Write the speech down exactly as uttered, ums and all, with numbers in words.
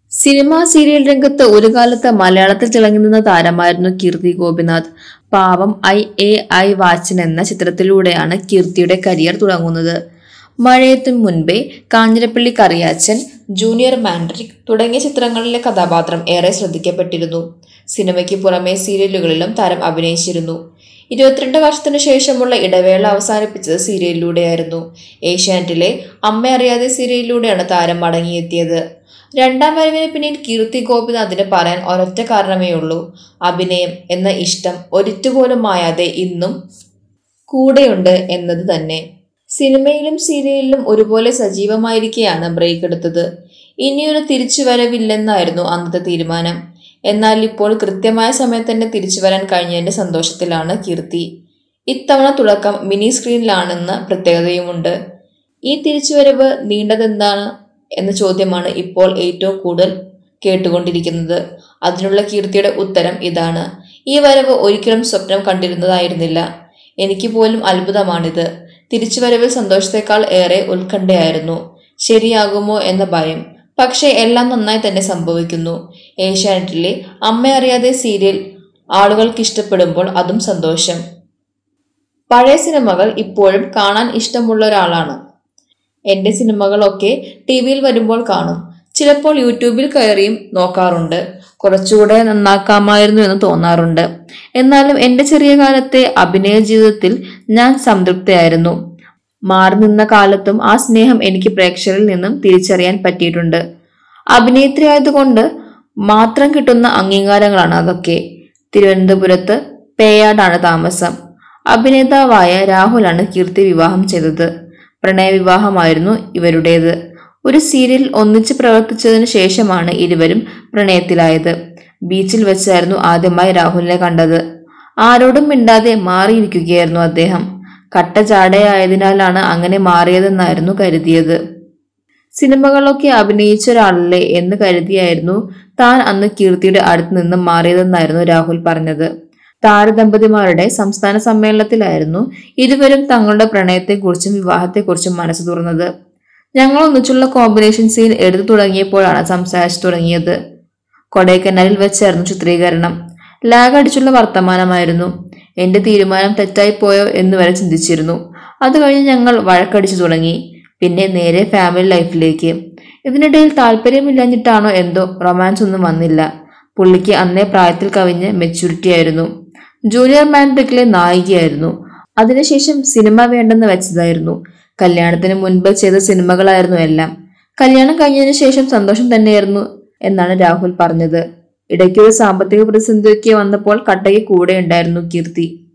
Cinema serial രംഗത്ത് ഒരു കാലത്ത് മലയാളത്തിൽ തിളങ്ങി നിന്ന താരമായിരുന്നു കീർത്തി ഗോപിനാഥ്. പാവം ഐ എ ഐ വാച്ചൻ എന്ന ചിത്രത്തിലൂടെയാണ് കീർത്തിയുടെ കരിയർ തുടങ്ങുന്നത്. മഴയത്തിനു മുൻപേ, കാഞ്ഞിരപ്പള്ളി കറിയാച്ചൻ, ജൂനിയർ മാൻഡ്രിക് തുടങ്ങിയ ചിത്രങ്ങളിലെ കഥാപാത്രം ഏറെ ശ്രദ്ധിക്കപ്പെട്ടിരുന്നു. സിനിമയ്ക്ക് പുറമെ സീരിയലുകളിലും താരം അഭിനയിച്ചിരുന്നു. ഇരുപത്തിരണ്ട് വർഷത്തിനു ശേഷമുള്ള ഇടവേള അവസാനിപ്പിച്ചത് സീരിയലിലൂടെയായിരുന്നു. ഏഷ്യാനെറ്റിലെ അമ്മ അറിയാതെ സീരിയലിലൂടെയാണ് താരം മടങ്ങിയെത്തിയത്. രണ്ടാം വരവിന് പിന്നിൽ കീർത്തി ഗോപിനാഥിന് പറയാൻ ഒരൊറ്റ കാരണമേ ഉള്ളൂ. അഭിനയം എന്ന ഇഷ്ടം ഒരിറ്റുപോലും മായാതെ ഇന്നും കൂടെയുണ്ട് എന്നത് തന്നെ. സിനിമയിലും സീരിയലിലും ഒരുപോലെ സജീവമായിരിക്കെയാണ് ബ്രേക്ക് എടുത്തത്. ഇനിയൊരു തിരിച്ചുവരവില്ലെന്നായിരുന്നു അന്നത്തെ തീരുമാനം. എന്നാൽ ഇപ്പോൾ കൃത്യമായ സമയത്ത് തന്നെ തിരിച്ചു വരാൻ കഴിഞ്ഞതിന്റെ സന്തോഷത്തിലാണ് കീർത്തി. ഇത്തവണ തുടക്കം മിനി സ്ക്രീനിലാണെന്ന പ്രത്യേകതയുമുണ്ട്. ഈ തിരിച്ചുവരവ് നീണ്ടതെന്താണ് എന്ന ചോദ്യമാണ് ഇപ്പോൾ ഏറ്റവും കൂടുതൽ കേട്ടുകൊണ്ടിരിക്കുന്നത്. അതിനുള്ള കീർത്തിയുടെ ഉത്തരം ഇതാണ്: ഈ വരവ് ഒരിക്കലും സ്വപ്നം കണ്ടിരുന്നതായിരുന്നില്ല. എനിക്ക് പോലും അത്ഭുതമാണിത്. തിരിച്ചുവരവിൽ സന്തോഷത്തെക്കാൾ ഏറെ ഉത്കണ്ഠയായിരുന്നു. ശരിയാകുമോ എന്ന ഭയം. പക്ഷേ എല്ലാം നന്നായി തന്നെ സംഭവിക്കുന്നു. ഏഷ്യാനെറ്റിലെ അമ്മ അറിയാതെ സീരിയൽ ആളുകൾക്ക് ഇഷ്ടപ്പെടുമ്പോൾ അതും സന്തോഷം. പഴയ സിനിമകൾ ഇപ്പോഴും കാണാൻ ഇഷ്ടമുള്ള ഒരാളാണ്. എന്റെ സിനിമകളൊക്കെ ടി വിയിൽ വരുമ്പോൾ കാണും. ചിലപ്പോൾ യൂട്യൂബിൽ കയറിയും നോക്കാറുണ്ട്. കുറച്ചുകൂടെ നന്നാക്കാമായിരുന്നു എന്ന് തോന്നാറുണ്ട്. എന്നാലും എന്റെ ചെറിയ കാലത്തെ അഭിനയ ജീവിതത്തിൽ ഞാൻ സംതൃപ്തയായിരുന്നു. മാറി നിന്ന കാലത്തും ആ സ്നേഹം എനിക്ക് പ്രേക്ഷകരിൽ നിന്നും തിരിച്ചറിയാൻ പറ്റിയിട്ടുണ്ട്. അഭിനേത്രി ആയതുകൊണ്ട് മാത്രം കിട്ടുന്ന അംഗീകാരങ്ങളാണ് അതൊക്കെ. തിരുവനന്തപുരത്ത് പേയാടാണ് താമസം. അഭിനേതാവായ രാഹുലാണ് കീർത്തി വിവാഹം ചെയ്തത്. പ്രണയവിവാഹമായിരുന്നു ഇവരുടേത്. ഒരു സീരിയൽ ഒന്നിച്ച് പ്രവർത്തിച്ചതിനു ശേഷമാണ് ഇരുവരും പ്രണയത്തിലായത്. ബീച്ചിൽ വെച്ചായിരുന്നു ആദ്യമായി രാഹുലിനെ കണ്ടത്. ആരോടും മിണ്ടാതെ മാറിയിരിക്കുകയായിരുന്നു അദ്ദേഹം. കട്ട ചാടയായതിനാലാണ് അങ്ങനെ മാറിയതെന്നായിരുന്നു കരുതിയത്. സിനിമകളൊക്കെ അഭിനയിച്ച ഒരാളല്ലേ എന്ന് കരുതിയായിരുന്നു താൻ അന്ന് കീർത്തിയുടെ അടുത്ത് നിന്നും മാറിയതെന്നായിരുന്നു രാഹുൽ പറഞ്ഞത്. താരദമ്പതിമാരുടെ സംസ്ഥാന സമ്മേളനത്തിലായിരുന്നു ഇരുവരും തങ്ങളുടെ പ്രണയത്തെക്കുറിച്ചും വിവാഹത്തെക്കുറിച്ചും മനസ്സ് തുറന്നത്. ഞങ്ങൾ ഒന്നിച്ചുള്ള കോമ്പിനേഷൻ സീൻ എടുത്തു തുടങ്ങിയപ്പോഴാണ് സംസാരിച്ചു തുടങ്ങിയത്. കൊടൈക്കനാലിൽ വെച്ചായിരുന്നു ചിത്രീകരണം. ലാഗ് അടിച്ചുള്ള വർത്തമാനമായിരുന്നു. എന്റെ തീരുമാനം തെറ്റായി പോയോ എന്ന് വരെ ചിന്തിച്ചിരുന്നു. അത് കഴിഞ്ഞ് ഞങ്ങൾ വഴക്കടിച്ചു തുടങ്ങി. പിന്നെ നേരെ ഫാമിലി ലൈഫിലേക്ക്. ഇതിനിടയിൽ താല്പര്യമില്ലാഞ്ഞിട്ടാണോ എന്തോ റൊമാൻസ് ഒന്നും വന്നില്ല. പുള്ളിക്ക് അന്നേ പ്രായത്തിൽ കവിഞ്ഞ് മെച്യൂരിറ്റി ആയിരുന്നു. ജൂനിയർ മാൻഡ്രിക്കിലെ നായികയായിരുന്നു. അതിനുശേഷം സിനിമ വേണ്ടെന്ന് വെച്ചതായിരുന്നു. കല്യാണത്തിന് മുൻപ് ചെയ്ത സിനിമകളായിരുന്നു എല്ലാം. കല്യാണം കഴിഞ്ഞതിന് ശേഷം സന്തോഷം തന്നെയായിരുന്നു എന്നാണ് രാഹുൽ പറഞ്ഞത്. ഇടയ്ക്കൊരു സാമ്പത്തിക പ്രതിസന്ധിയൊക്കെ വന്നപ്പോൾ കട്ടയ്ക്ക് കൂടെ ഉണ്ടായിരുന്നു കീർത്തി.